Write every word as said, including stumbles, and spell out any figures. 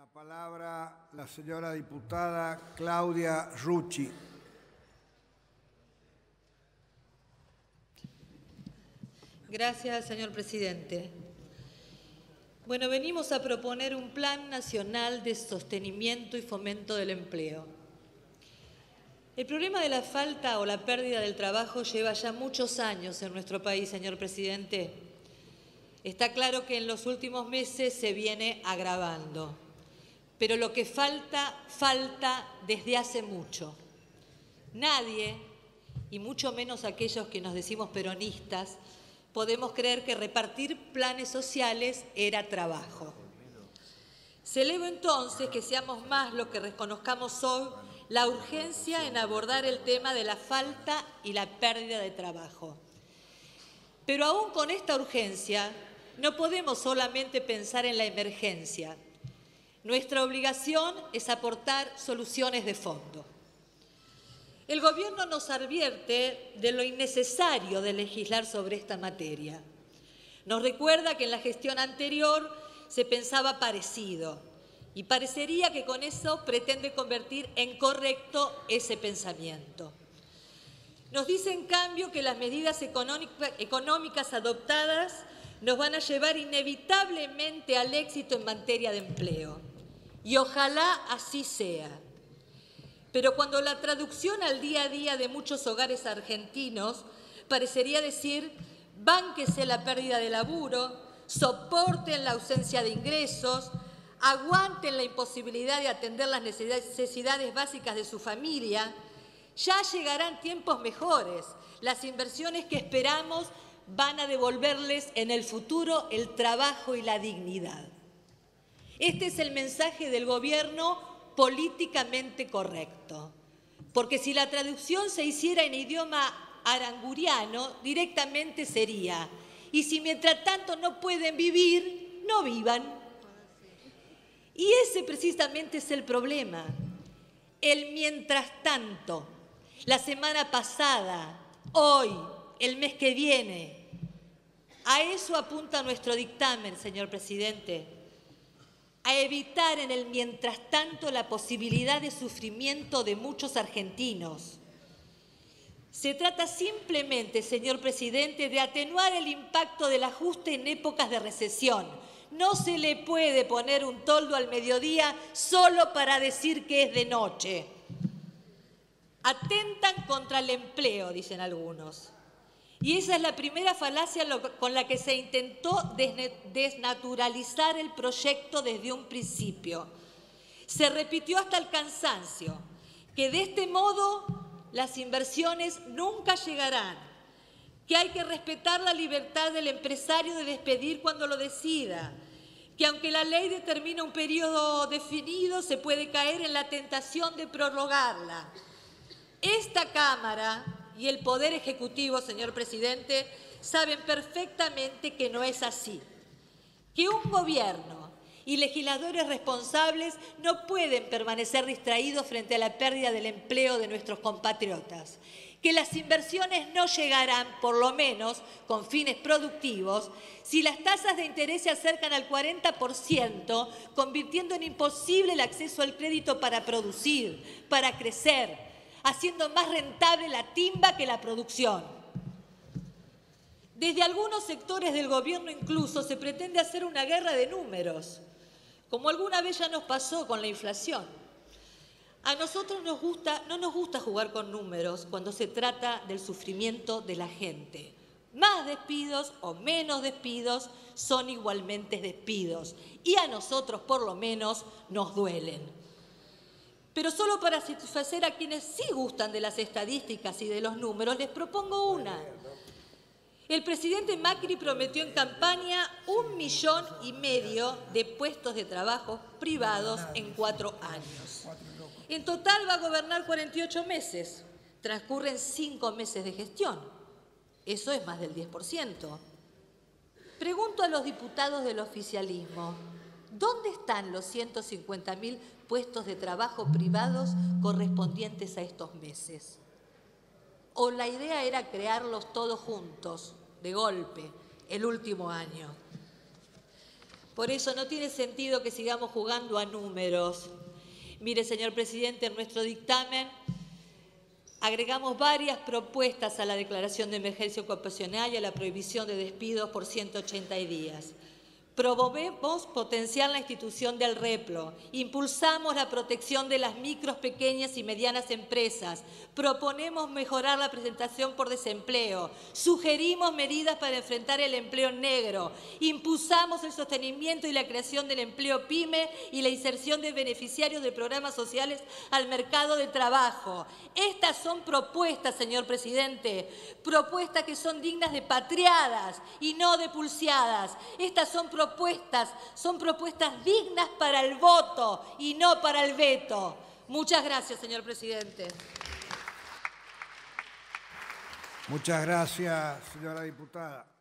palabra la señora diputada Claudia Rucci. Gracias, señor presidente. Bueno, venimos a proponer un plan nacional de sostenimiento y fomento del empleo. El problema de la falta o la pérdida del trabajo lleva ya muchos años en nuestro país, señor presidente. Está claro que en los últimos meses se viene agravando, pero lo que falta, falta desde hace mucho. Nadie, y mucho menos aquellos que nos decimos peronistas, podemos creer que repartir planes sociales era trabajo. Celebro entonces que seamos más los que reconozcamos hoy la urgencia en abordar el tema de la falta y la pérdida de trabajo. Pero aún con esta urgencia, no podemos solamente pensar en la emergencia. Nuestra obligación es aportar soluciones de fondo. El Gobierno nos advierte de lo innecesario de legislar sobre esta materia. Nos recuerda que en la gestión anterior se pensaba parecido y parecería que con eso pretende convertir en correcto ese pensamiento. Nos dice, en cambio, que las medidas económicas adoptadas nos van a llevar inevitablemente al éxito en materia de empleo. Y ojalá así sea. Pero cuando la traducción al día a día de muchos hogares argentinos parecería decir: bánquese la pérdida de laburo, soporten la ausencia de ingresos, aguanten la imposibilidad de atender las necesidades básicas de su familia, ya llegarán tiempos mejores. Las inversiones que esperamos van a devolverles en el futuro el trabajo y la dignidad. Este es el mensaje del Gobierno políticamente correcto, porque si la traducción se hiciera en idioma aranguriano, directamente sería: y si mientras tanto no pueden vivir, no vivan. Y ese precisamente es el problema, el mientras tanto. La semana pasada, hoy, el mes que viene. A eso apunta nuestro dictamen, señor presidente, a evitar en el mientras tanto la posibilidad de sufrimiento de muchos argentinos. Se trata simplemente, señor presidente, de atenuar el impacto del ajuste en épocas de recesión. No se le puede poner un toldo al mediodía solo para decir que es de noche. Atentan contra el empleo, dicen algunos. Y esa es la primera falacia con la que se intentó desnaturalizar el proyecto desde un principio. Se repitió hasta el cansancio que de este modo las inversiones nunca llegarán, que hay que respetar la libertad del empresario de despedir cuando lo decida, que aunque la ley determina un periodo definido, se puede caer en la tentación de prorrogarla. Esta Cámara y el Poder Ejecutivo, señor presidente, saben perfectamente que no es así, que un gobierno y legisladores responsables no pueden permanecer distraídos frente a la pérdida del empleo de nuestros compatriotas, que las inversiones no llegarán, por lo menos con fines productivos, si las tasas de interés se acercan al cuarenta por ciento, convirtiendo en imposible el acceso al crédito para producir, para crecer, haciendo más rentable la timba que la producción. Desde algunos sectores del Gobierno incluso se pretende hacer una guerra de números, como alguna vez ya nos pasó con la inflación. A nosotros nos gusta, no nos gusta jugar con números cuando se trata del sufrimiento de la gente. Más despidos o menos despidos son igualmente despidos, y a nosotros por lo menos nos duelen. Pero solo para satisfacer a quienes sí gustan de las estadísticas y de los números, les propongo una. El presidente Macri prometió en campaña un millón y medio de puestos de trabajo privados en cuatro años. En total va a gobernar cuarenta y ocho meses. Transcurren cinco meses de gestión. Eso es más del diez por ciento. Pregunto a los diputados del oficialismo: ¿dónde están los ciento cincuenta mil puestos de trabajo privados correspondientes a estos meses? ¿O la idea era crearlos todos juntos, de golpe, el último año? Por eso no tiene sentido que sigamos jugando a números. Mire, señor presidente, en nuestro dictamen agregamos varias propuestas a la declaración de emergencia ocupacional y a la prohibición de despidos por ciento ochenta días. Promovemos potenciar la institución del REPLO, impulsamos la protección de las micros, pequeñas y medianas empresas, proponemos mejorar la presentación por desempleo, sugerimos medidas para enfrentar el empleo negro, impulsamos el sostenimiento y la creación del empleo PYME y la inserción de beneficiarios de programas sociales al mercado de trabajo. Estas son propuestas, señor presidente, propuestas que son dignas de patriadas y no de pulseadas. Estas son propuestas Propuestas, son propuestas dignas para el voto y no para el veto. Muchas gracias, señor presidente. Muchas gracias, señora diputada.